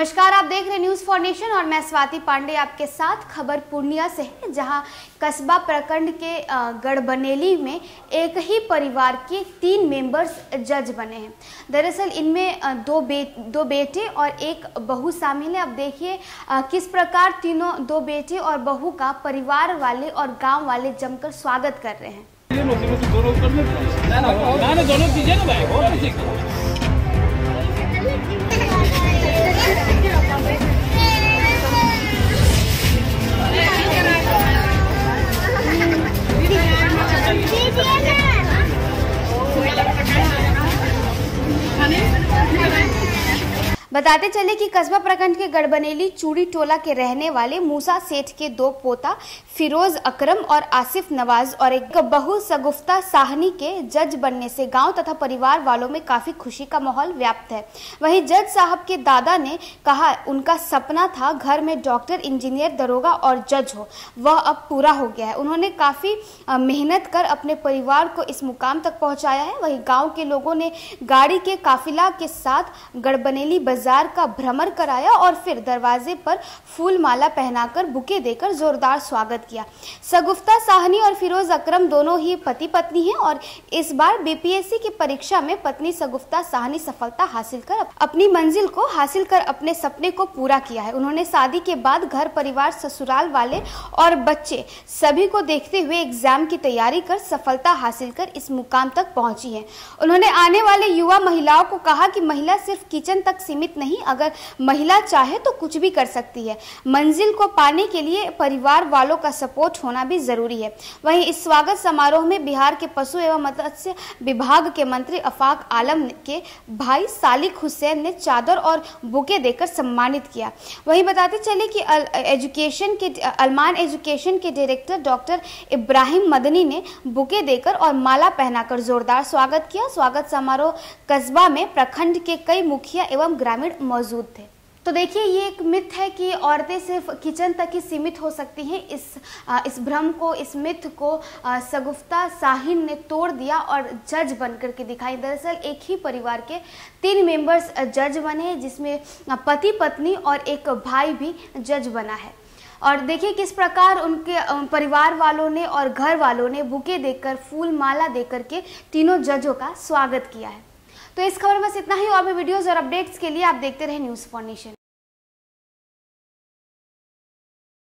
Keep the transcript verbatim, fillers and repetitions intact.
नमस्कार, आप देख रहे न्यूज फॉर नेशन और मैं स्वाति पांडे आपके साथ। खबर पूर्णिया से है, जहां कस्बा प्रखंड के गढ़बनेली में एक ही परिवार के तीन मेंबर्स जज बने हैं। दरअसल इनमें दो बे दो बेटे और एक बहू शामिल है। अब देखिए किस प्रकार तीनों दो बेटे और बहू का परिवार वाले और गांव वाले जमकर स्वागत कर रहे हैं। दोनों चीजें ना भाई, बताते चले कि कस्बा प्रखंड के गढ़बनेली चूड़ी टोला के रहने वाले मूसा सेठ के दो पोता फिरोज अकरम और आसिफ नवाज और एक बहू सगुफ्ता साहनी के जज बनने से गांव तथा परिवार वालों में काफी खुशी का माहौल व्याप्त है। वहीं जज साहब के दादा ने कहा उनका सपना था घर में डॉक्टर, इंजीनियर, दरोगा और जज हो, वह अब पूरा हो गया है। उन्होंने काफी मेहनत कर अपने परिवार को इस मुकाम तक पहुंचाया है। वहीं गाँव के लोगों ने गाड़ी के काफिला के साथ गढ़बनेली बाजार का भ्रमण कराया और फिर दरवाजे पर फूल माला पहनाकर बुके देकर जोरदार स्वागत किया। सगुफ्ता साहनी और फिरोज अकरम दोनों ही पति पत्नी हैं और इस बार बीपीएससी की परीक्षा में पत्नी सगुफ्ता साहनी सफलता हासिल कर अपनी मंजिल को हासिल कर अपने सपने को पूरा किया है। उन्होंने शादी के बाद घर परिवार, ससुराल वाले और बच्चे सभी को देखते हुए एग्जाम की तैयारी कर सफलता हासिल कर इस मुकाम तक पहुंची है। उन्होंने आने वाले युवा महिलाओं को कहा कि महिला सिर्फ किचन तक सीमित नहीं, अगर महिला चाहे तो कुछ भी कर सकती है। मंजिल को पाने के लिए परिवार वालों का सपोर्ट होना भी जरूरी है। वहीं इस स्वागत समारोह में बिहार के पशु एवं मत्स्य विभाग के मंत्री अफाक आलम के भाई सालिक हुसैन ने चादर और बुके देकर सम्मानित किया। वहीं बताते चले कि एजुकेशन के अलमान एजुकेशन के डायरेक्टर डॉक्टर इब्राहिम मदनी ने बुके देकर और माला पहनाकर जोरदार स्वागत किया। स्वागत समारोह कस्बा में प्रखंड के कई मुखिया एवं ग्रामीण मौजूद थे। तो देखिए, ये एक मिथ है कि औरतें सिर्फ किचन तक ही सीमित हो सकती हैं। इस इस भ्रम को, इस मिथ को सगुफ्ता साहिन ने तोड़ दिया और जज बनकर के दिखाई। दरअसल एक ही परिवार के तीन मेंबर्स जज बने, जिसमें पति पत्नी और एक भाई भी जज बना है। और देखिए किस प्रकार उनके परिवार वालों ने और घर वालों ने बुके देकर, फूल माला देकर के तीनों जजों का स्वागत किया है। तो इस खबर में बस इतना ही। और भी वीडियोस और अपडेट्स के लिए आप देखते रहे न्यूज़ फॉर नेशन।